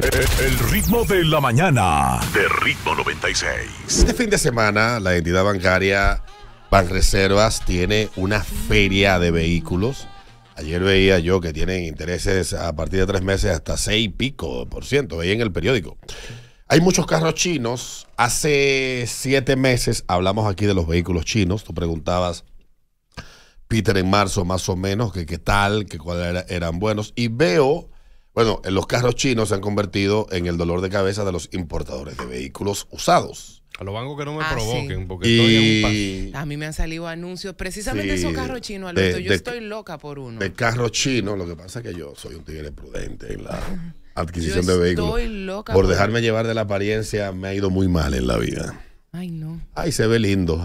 El ritmo de la mañana de Ritmo 96. Este fin de semana, la entidad bancaria Banreservas tiene una feria de vehículos. Ayer veía yo que tienen intereses a partir de 3 meses hasta 6 y pico %. Veía en el periódico. Hay muchos carros chinos. Hace 7 meses hablamos aquí de los vehículos chinos. Tú preguntabas, Peter, en marzo más o menos, que qué tal, que cuáles eran buenos. Y veo, bueno, los carros chinos se han convertido en el dolor de cabeza de los importadores de vehículos usados. A los bancos que no me provoquen, sí. porque estoy en un A mí me han salido anuncios precisamente esos carros chinos, Alberto. Yo estoy loca por uno. De carros chinos, lo que pasa es que yo soy un tigre prudente en la adquisición Yo de vehículos. estoy loca por dejarme llevar de la apariencia, me ha ido muy mal en la vida. Ay, no. Ay, se ve lindo.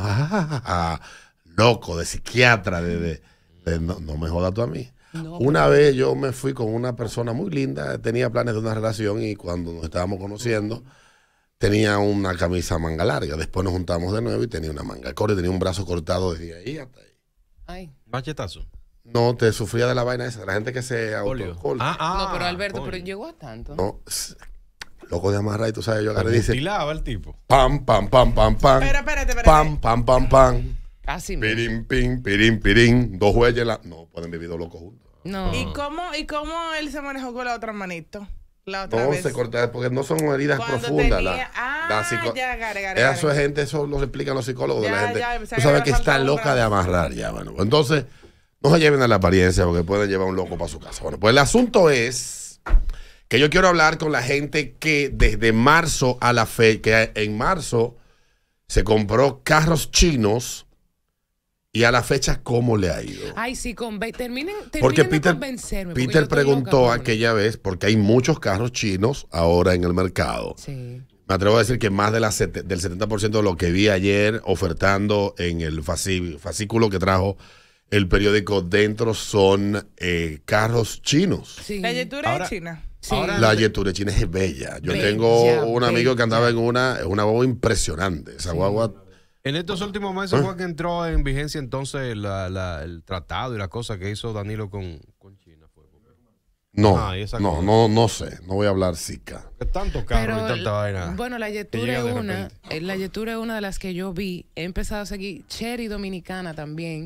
Loco, de psiquiatra, no me jodas tú a mí. No, Una vez yo me fui con una persona muy linda, tenía planes de una relación y cuando nos estábamos conociendo tenía una camisa manga larga. Después nos juntamos de nuevo y tenía una manga corta y tenía un brazo cortado desde ahí hasta ahí. Ay. machetazo. No, te sufría de la vaina esa, de la gente que se autocolga. No, pero Alberto, pero llegó a tanto. No, loco de amarrar y tú sabes, yo agarré y dice, Mutilaba el tipo. pam, pam, pam, pam, pam. Espérate. Pam, pam, pam, pam. Casi. Pirín, pin, pirín, pirín. 2 huellas. No, pueden vivir 2 locos juntos. No. ¿Y cómo él se manejó con la otra manito? La otra No, vez. se corta, porque no son heridas Cuando profundas. tenía- ya, Gare. eso es gente, eso lo explican los psicólogos de la Ya, gente. ya, Tú se sabes agarra que está falta un loca de brazo. amarrar ya, bueno. Entonces, no se lleven a la apariencia porque pueden llevar un loco para su casa. Bueno, pues el asunto es que yo quiero hablar con la gente que desde marzo a la fecha, que en marzo se compró carros chinos y a la fecha, ¿cómo le ha ido? Ay, sí, terminen Porque de convencerme. porque yo Peter estoy preguntó loca por aquella vez, porque hay muchos carros chinos ahora en el mercado. Sí. Me atrevo a decir que más del 70% de lo que vi ayer ofertando en el fascículo que trajo el periódico dentro son carros chinos. Sí. La yetura Ahora- es china. Sí. La Yeture china es bella. Yo Bella, tengo un amigo que andaba bella. en una guagua impresionante. Esa guagua... En estos últimos meses fue que entró en vigencia entonces el tratado y la cosa que hizo Danilo con China. No, y esa no, cosa. no sé. No voy a hablar sica. Que tanto carro y tanta vaina. Bueno, la que Yetura llega es de una. repente. La Yetura es una de las que yo vi. He empezado a seguir Cherry Dominicana también.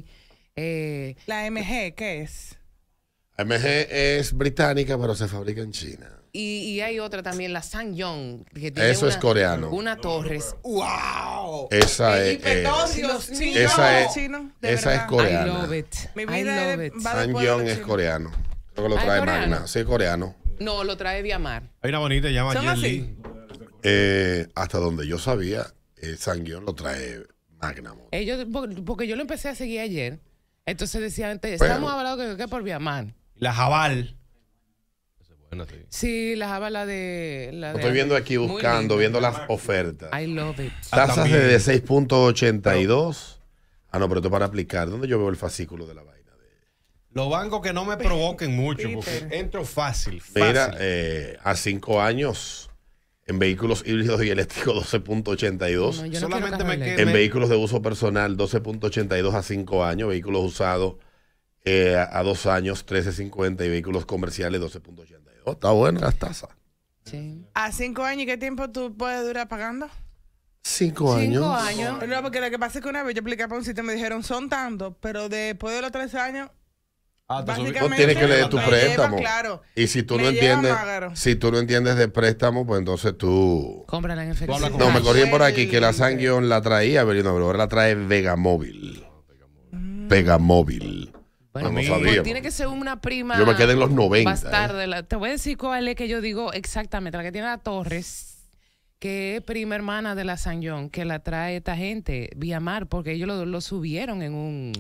La MG, ¿qué es? MG es británica, pero se fabrica en China. Y hay otra también, la Sangyong, que tiene Eso es coreano. Una Torres. ¡Wow! Esa El es... hipertocio, Los sí, chinos. esa es- chino, de esa es verdad. coreana. I love it. Mi I vida love it. va después de Sangyong los es chinos. coreano. Creo que lo Ah, trae coreano. Magna. Sí, coreano. No, lo trae Viamar. Hay una bonita que se llama ¿Son Jet así? Li. Hasta donde yo sabía, Sangyong lo trae Magna. Ellos, porque yo lo empecé a seguir ayer. Entonces decía antes, Pero- estamos hablando que por Viamar. La Jabal. Esa es buena, sí. Sí, la java, la de... Lo estoy viendo aquí Muy buscando, linda. viendo las ofertas. I love it. Tasas también. de 6.82. No, pero esto es para aplicar. ¿Dónde yo veo el fascículo de la vaina? Los bancos que no me provoquen mucho, porque entro fácil. Mira, fácil. a 5 años, en vehículos híbridos y eléctricos, 12.82. No, yo no Solamente quiero me carro queda- En vehículos de uso personal, 12.82 a 5 años. Vehículos usados a 2 años, 13.50. Y vehículos comerciales, 12.82. Está bueno las tasas. Sí. ¿A 5 años y qué tiempo tú puedes durar pagando? 5 años. 5 años. No, porque lo que pasa es que una vez yo apliqué para un sitio y me dijeron son tantos, pero después de los 3 años, Te subí- básicamente No tienes que leer tu me préstamo. lleva, claro. Y si tú Me no lleva entiendes, magro. si tú no entiendes de préstamo, pues entonces tú... Cómprala en efectivo. hablas con No, me Cash. corrí por aquí que la Sangyong la traía, pero ahora la trae Vegamóvil. Vegamóvil. Bueno, no pues sabíamos. tiene que ser una prima. Yo me quedé en los 90. bastarda. Te voy a decir cuál es que yo digo exactamente. La que tiene la Torres, que es prima hermana de la Sangyong, que la trae esta gente, Viamar, porque ellos lo subieron en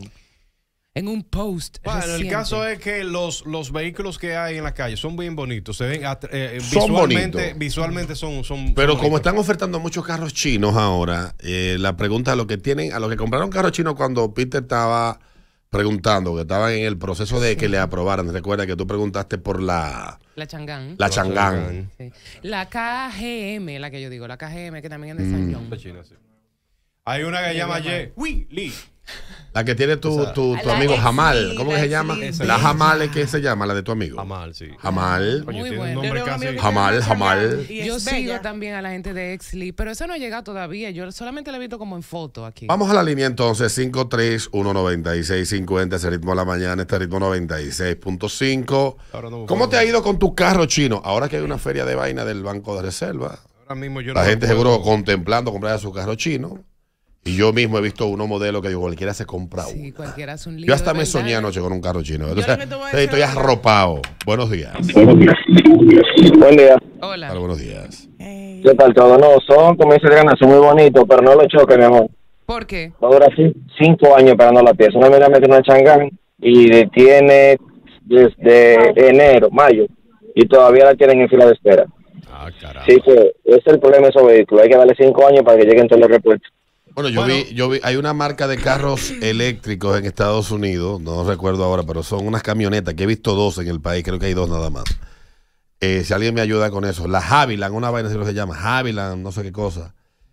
un post. Bueno, el reciente. caso es que los vehículos que hay en la calle son bien bonitos. Se ven Son bonitos. visualmente son Pero son como bonitos. están ofertando muchos carros chinos ahora, la pregunta a los que compraron carros chinos cuando Peter estaba preguntando, que estaban en el proceso de que le aprobaran. Recuerda que tú preguntaste por la La Chang'an. Chang'an. Sí. La KGM, la que yo digo, la KGM, que también es de Sangyong. De China, sí. Hay una que se llama Ye Li. La que tiene tu La amigo ex Jamal. Lee, ¿Cómo que la se ex llama? Lee. La Jamal es que se llama, la de tu amigo. Jamal, sí. Jamal. Coño, Muy tiene bueno. un Yo nombre tengo un amigo casi. que Jamal, se llama Jamal. Changán y Yo es sigo bella. también a la gente de Exley, pero eso no ha llegado todavía. Yo solamente la he visto como en foto aquí. Vamos a la línea entonces, 5319650, ese ritmo de la mañana, este ritmo 96.5. Ahora no me ¿Cómo acuerdo. te ha ido con tu carro chino? Ahora que hay una feria de vaina del Banco de Reserva, Ahora mismo yo la no gente me acuerdo. seguro contemplando comprar su carro chino. Y yo mismo he visto unos modelos que digo, cualquiera se compra Sí, uno. cualquiera hace un lío. Yo hasta de me verdad. soñé anoche con un carro chino. Yo Entonces, lo que te voy a decir estoy ahora- arropado. Buenos días. Buen día. Hola. Claro, buenos días. Ey. ¿Qué tal todo? No, son, como dice Diana, son muy bonitos, pero no lo choques, mi amor. ¿Por qué? Va a durar 5 años esperando la pieza. Una amiga metió una Changán y tiene desde enero, mayo, y todavía la tienen en fila de espera. Ah, carajo. Así que ese es el problema de esos vehículos. Hay que darle 5 años para que lleguen todos los repuestos. Bueno, yo vi, hay una marca de carros eléctricos en Estados Unidos, no recuerdo ahora, pero son unas camionetas que he visto 2 en el país, creo que hay 2 nada más. Si alguien me ayuda con eso, la Haviland, una vaina así lo se llama, Haviland, no sé qué cosa.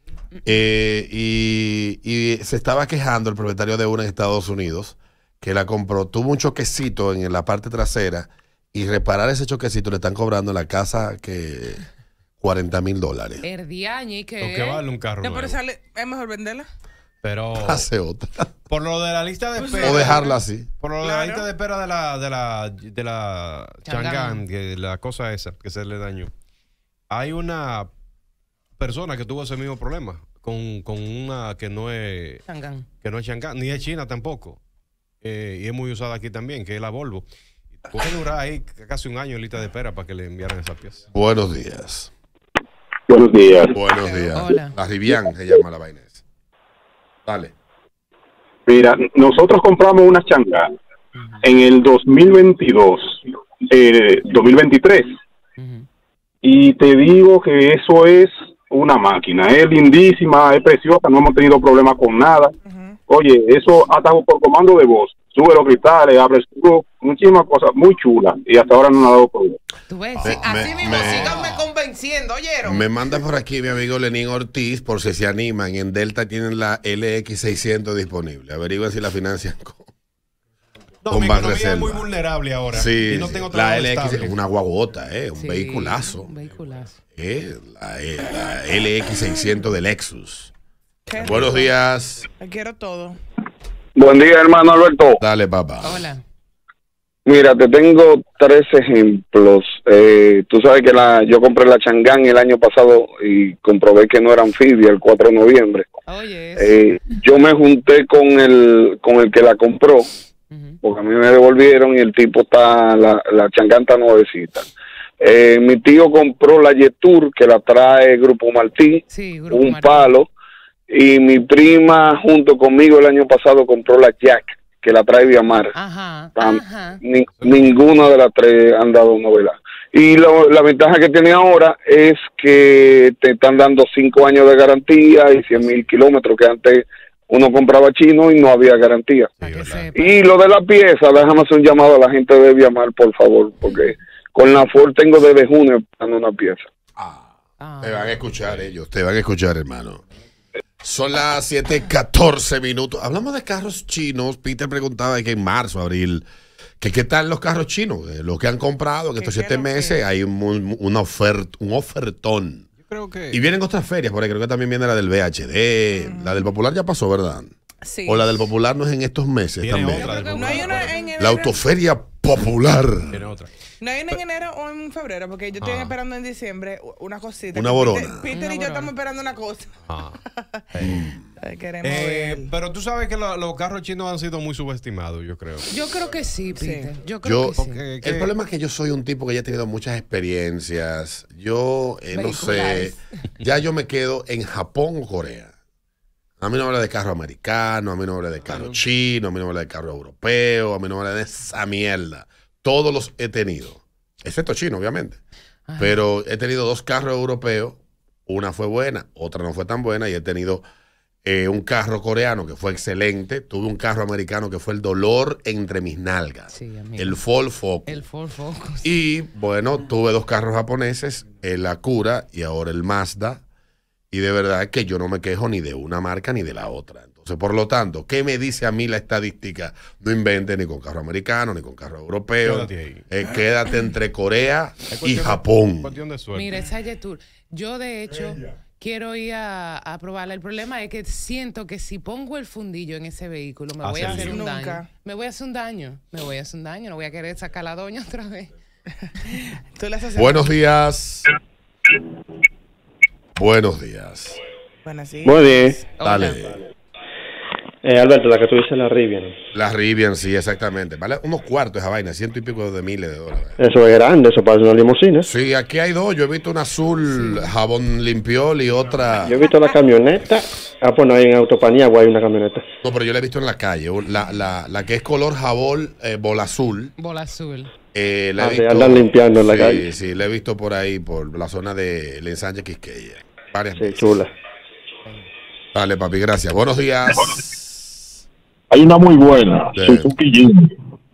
Y se estaba quejando el propietario de una en Estados Unidos, que la compró, tuvo un choquecito en la parte trasera, y reparar ese choquecito le están cobrando en la casa que $40,000. Herdiañe y Lo que vale un carro No, pero nuevo. es mejor venderla. Pero Hace otra. por lo de la lista de Pues espera. O dejarla así. Por lo de la Claro. lista de espera de la Changán, que la cosa esa que se le dañó. Hay una persona que tuvo ese mismo problema con una que no es Changán. Changán, ni es China tampoco. Y es muy usada aquí también, que es la Volvo. Puede durar ahí casi un año en lista de espera para que le enviaran esa pieza. Buenos días. Buenos días. Buenos días. Hola. La Rivian se llama la vaina esa. Dale. Mira, nosotros compramos una Changán en el 2022, 2023, Ujú. y te digo que eso es una máquina, es lindísima, es preciosa, no hemos tenido problemas con nada. Oye, eso hasta por comando de voz, sube los cristales, abre el seguro, muchísimas cosas muy chulas, y hasta ahora no nos ha dado problemas. ¿Tú ves? Me- Así mismo, me- síganme convenciendo, ¿oyeron? Me manda por aquí mi amigo Lenín Ortiz, por si se animan. En Delta tienen la LX600 disponible. Averigüen si la financian con No, mi Banco economía es muy Reserva. vulnerable ahora. Sí, y no tengo la trabajo LX estable. es una guaguota, un Sí, vehiculazo. Un vehiculazo. La LX600 de Lexus. Qué Buenos rico. días. Te quiero todo. Buen día, hermano Alberto. Dale, papá. Hola. Mira, te tengo 3 ejemplos. Tú sabes que yo compré la Changán el año pasado y comprobé que no era anfibia el 4 de noviembre. Oye, Yo me junté con el que la compró, ujú. porque a mí me devolvieron y el tipo la Changán está nuevecita. Mi tío compró la Yetur, que la trae Grupo Martí, Sí, Grupo un Martí. palo, y mi prima junto conmigo el año pasado compró la Jack, que la trae Viamar. Ajá, Tam- ajá. Ninguna de las 3 han dado novela. Y la ventaja que tiene ahora es que te están dando 5 años de garantía y 100,000 kilómetros, que antes uno compraba chino y no había garantía. Para que ¿verdad? sepa. Y lo de la pieza, déjame hacer un llamado a la gente de Viamar, por favor, porque con la Ford tengo desde junio esperando una pieza. Ah. Te van a escuchar ellos, te van a escuchar, hermano. Son las 7:14 minutos. Hablamos de carros chinos. Peter preguntaba de que en marzo, abril, que qué tal los carros chinos, los que han comprado en estos ¿Qué 7 es lo que- meses. Hay un ofertón. Yo creo que. Y vienen otras ferias, por ahí creo que también viene la del VHD. La del Popular ya pasó, ¿verdad? Sí. O la del Popular no es en estos meses Viene también. otra del No hay Popular, una ahora. en enero. La Autoferia Popular. Viene otra. No hay una en enero o en febrero, porque yo estoy Ah. esperando en diciembre una cosita. Una que borona. Peter Una y yo borona. estamos esperando una cosa. Ah. Ay, queremos ver. Pero tú sabes que los carros chinos han sido muy subestimados, yo creo. Yo creo que sí, Peter. Sí. Yo creo que sí. Porque- El problema es que yo soy un tipo que ya ha tenido muchas experiencias. Yo no sé. Vehiculares. Ya yo me quedo en Japón o Corea. A mí no me habla de carro americano, a mí no me habla de carro chino, a mí no me habla de carro europeo, a mí no me habla de esa mierda. Todos los he tenido, excepto chino, obviamente. Ajá. Pero he tenido 2 carros europeos, una fue buena, otra no fue tan buena, y he tenido un carro coreano que fue excelente. Tuve un carro americano que fue el dolor entre mis nalgas, Sí, amigo. el Ford Focus. El Ford Focus. Y bueno, tuve 2 carros japoneses, el Acura y ahora el Mazda. Y de verdad que yo no me quejo ni de una marca ni de la otra. Entonces, por lo tanto, ¿qué me dice a mí la estadística? No invente ni con carro americano, ni con carro europeo. Quédate entre Corea y Japón. Mira, esa Yetur. Yo, de hecho, quiero ir a probarla. El problema es que siento que si pongo el fundillo en ese vehículo, me voy a hacer un daño. Me voy a hacer un daño. No voy a querer sacar a la doña otra vez. Buenos días. Buenos días. Buenos días. Muy bien. Dale. Alberto, la que tú dices, la Rivian. La Rivian, sí, exactamente. Vale unos cuartos esa vaina, ciento y pico de miles de dólares. Eso es grande, eso parece una limusina. Sí, aquí hay dos. Yo he visto una azul, jabón limpiol y otra. Yo he visto la camioneta. Pues no hay en Autopaniagua, hay una camioneta. No, pero yo la he visto en la calle. La que es color jabón, bola azul. Bola azul. La he visto, andan limpiando en la calle. Sí, la he visto por ahí, por la zona de El Ensanche Quisqueya. Varias veces. Chula. Dale, papi, gracias. Buenos días. Hay una muy buena, Suzuki Jimny.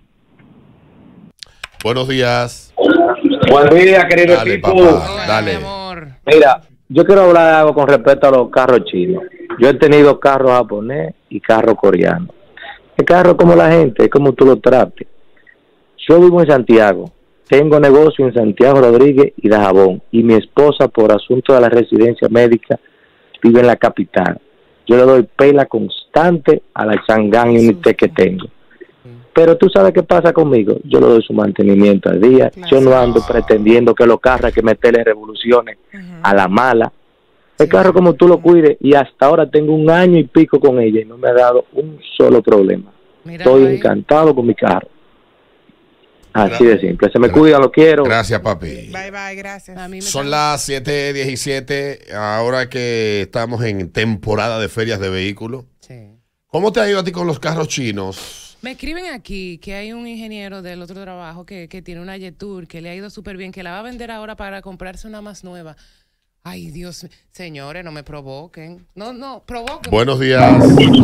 Buenos días. Buen día, querido Dale, equipo. papá, dale. Mira, yo quiero hablar de algo con respecto a los carros chinos. Yo he tenido carros japonés y carros coreanos. El carro es como la gente, es como tú lo trates. Yo vivo en Santiago, tengo negocio en Santiago Rodríguez y Dajabón, y mi esposa, por asunto de la residencia médica, vive en la capital. Yo le doy pela constante a la Chang'an Unité que tengo. Pero tú sabes qué pasa conmigo. Yo le doy su mantenimiento al día. Yo no ando pretendiendo que los carros hay que meterle revoluciones a la mala. El carro como tú lo cuides, y hasta ahora tengo 1 año y pico con ella y no me ha dado un solo problema. Estoy encantado con mi carro. Así de simple. Se me cuida, lo quiero. Gracias, papi. Bye, bye, gracias. Son las 7:17, ahora que estamos en temporada de ferias de vehículos. Sí. ¿Cómo te ha ido a ti con los carros chinos? Me escriben aquí que hay un ingeniero del otro trabajo que tiene una Yetur, que le ha ido súper bien, que la va a vender ahora para comprarse una más nueva. Ay, Dios, señores, no me provoquen. No, provoquen. Buenos días. Buen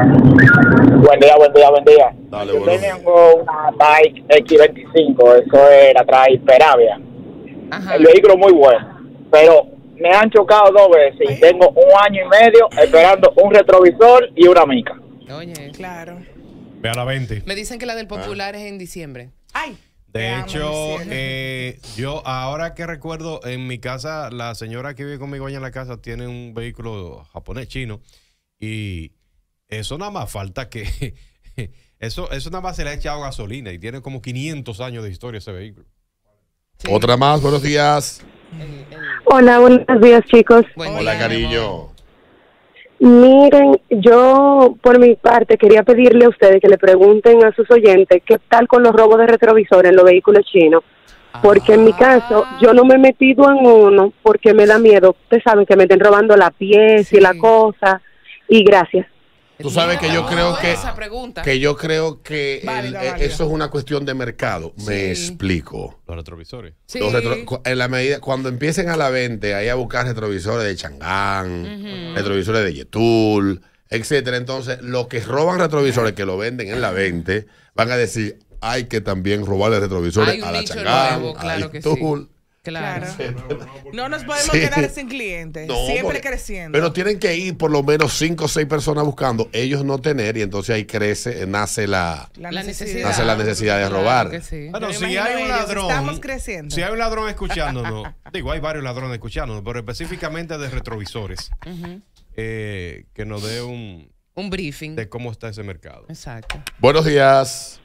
día. Dale, yo tengo una Bike X25, eso era trae Peravia. El vehículo muy bueno, pero me han chocado 2 veces y tengo 1 año y medio esperando un retrovisor y una mica. Oye, claro. Ve a la 20. Me dicen que la del Popular es en diciembre. Ay. De hecho, yo ahora que recuerdo, en mi casa, la señora que vive conmigo allá en la casa tiene un vehículo japonés chino y eso nada más falta que... Eso nada más se le ha echado gasolina y tiene como 500 años de historia ese vehículo. Sí. Otra más, buenos días. Hola, buenos días, chicos. Hola, cariño. Miren, yo por mi parte quería pedirle a ustedes que le pregunten a sus oyentes qué tal con los robos de retrovisores en los vehículos chinos. Porque en mi caso, yo no me he metido en uno porque me da miedo. Ustedes saben que me estén robando la pieza y la cosa. Y gracias. Tú sabes que yo creo que eso es una cuestión de mercado. Me explico. Los retrovisores. Sí. En la medida, cuando empiecen a la venta, ahí a buscar retrovisores de Chang'an, retrovisores de Yetul, etcétera. Entonces, los que roban retrovisores que lo venden en la venta, van a decir, hay que también robarle retrovisores a la Chang'an, a Yetul. Claro. No nos podemos quedar sin clientes. Siempre creciendo. Pero tienen que ir por lo menos 5 o 6 personas buscando, ellos no tener, y entonces ahí nace la necesidad de robar. Bueno, si hay un ladrón, estamos creciendo. Si hay un ladrón escuchándonos, digo, hay varios ladrones escuchándonos, pero específicamente de retrovisores, que nos dé un briefing de cómo está ese mercado. Exacto. Buenos días.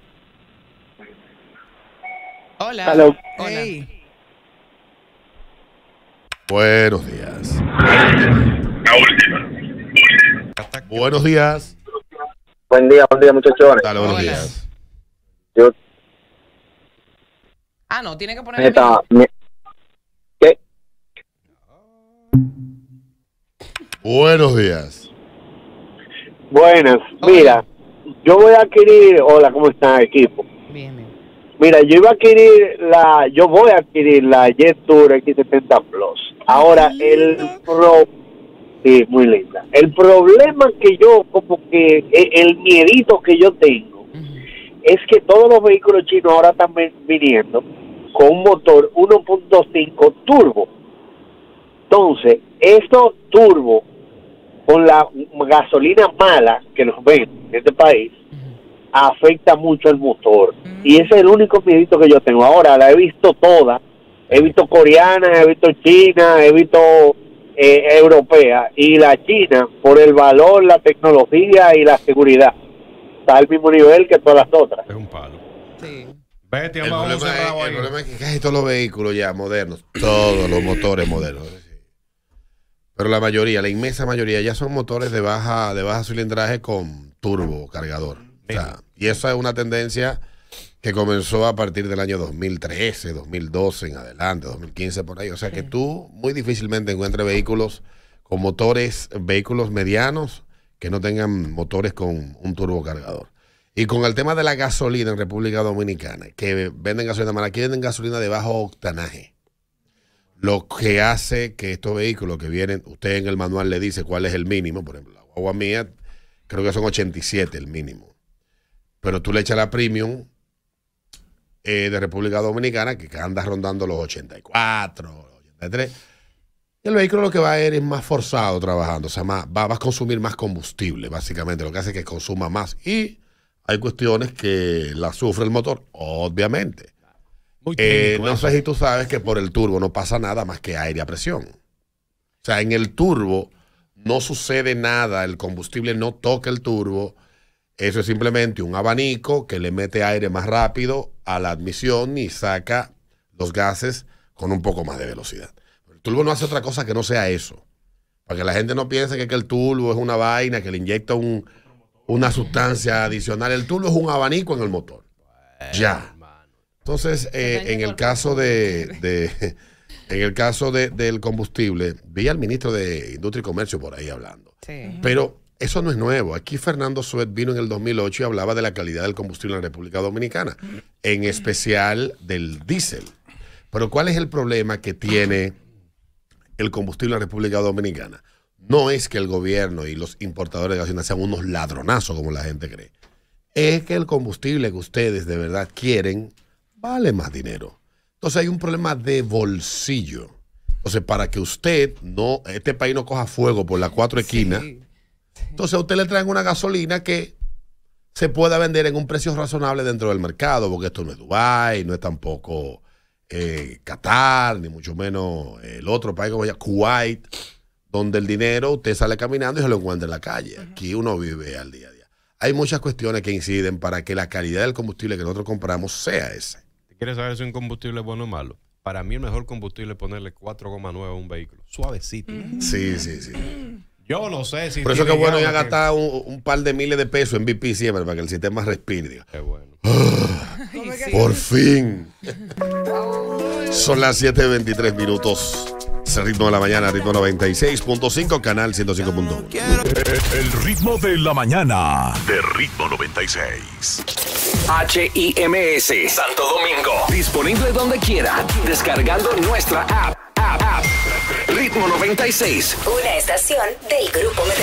Hola. Hello. Hola. Hey. Buenos días. Buenos días. Buen día, muchachones. Dale, buenos días. No, tiene que poner ¿Qué? Buenos días. Buenas. Mira, yo voy a adquirir... Hola, ¿cómo está, equipo? Bien. Mira, yo voy a adquirir la Yetur X70 Plus. Ahora, sí, muy linda. El problema que yo, como que, el miedito que yo tengo, es que todos los vehículos chinos ahora están viniendo con un motor 1.5 turbo. Entonces, estos turbos con la gasolina mala que nos ven en este país afecta mucho el motor. Y ese es el único miedito que yo tengo. Ahora la he visto toda. He visto coreana, he visto china, he visto europea. Y la china, por el valor, la tecnología y la seguridad, está al mismo nivel que todas las otras. Es un palo. Sí. Vete, El problema es que casi todos los vehículos ya modernos, todos los motores modernos, pero la mayoría, la inmensa mayoría, ya son motores de baja cilindraje con turbo cargador. O sea, y eso es una tendencia que comenzó a partir del año 2013, 2012 en adelante, 2015 por ahí. O sea que tú muy difícilmente encuentres vehículos con motores, vehículos medianos que no tengan motores con un turbo cargador. Y con el tema de la gasolina en República Dominicana, que venden gasolina mala, aquí venden gasolina de bajo octanaje. Lo que hace que estos vehículos que vienen, usted en el manual le dice cuál es el mínimo. Por ejemplo, la guagua mía, creo que son 87 el mínimo. Pero tú le echas la premium de República Dominicana, que anda rondando los 84, los 83. Y el vehículo lo que va a ir es más forzado trabajando. O sea, va a consumir más combustible, básicamente. Lo que hace es que consuma más. Y hay cuestiones que la sufre el motor, obviamente. No sé si tú sabes que por el turbo no pasa nada más que aire a presión. O sea, en el turbo no sucede nada, el combustible no toca el turbo. Eso es simplemente un abanico que le mete aire más rápido a la admisión y saca los gases con un poco más de velocidad. El turbo no hace otra cosa que no sea eso. Para que la gente no piense que el turbo es una vaina que le inyecta una sustancia adicional. El turbo es un abanico en el motor. Ya. Entonces, en el caso del combustible, vi al ministro de Industria y Comercio por ahí hablando. Sí. Pero eso no es nuevo. Aquí Fernando Suet vino en el 2008 y hablaba de la calidad del combustible en la República Dominicana, en especial del diésel. Pero ¿cuál es el problema que tiene el combustible en la República Dominicana? No es que el gobierno y los importadores de gasolina sean unos ladronazos como la gente cree. Es que el combustible que ustedes de verdad quieren vale más dinero. Entonces hay un problema de bolsillo. Entonces, para que este país no coja fuego por las 4 esquinas, entonces a usted le traen una gasolina que se pueda vender en un precio razonable dentro del mercado, porque esto no es Dubái, no es tampoco Qatar, ni mucho menos el otro país como Kuwait, donde el dinero usted sale caminando y se lo encuentra en la calle. Aquí uno vive al día a día. Hay muchas cuestiones que inciden para que la calidad del combustible que nosotros compramos sea ese. ¿Quieres saber si un combustible es bueno o malo? Para mí el mejor combustible es ponerle 4,9 a un vehículo. Suavecito. Sí. Yo no sé si... Por eso que es bueno ya gastar un par de miles de pesos en BP siempre para que el sistema respire. Diga. Qué bueno. Por fin. Son las 7:23 minutos. Es el ritmo de la mañana, ritmo 96.5, canal 105.1. El ritmo de la mañana de Ritmo 96. HIMS Santo Domingo. Disponible donde quiera. Descargando nuestra app. Ritmo 96. Una estación del Grupo Metro.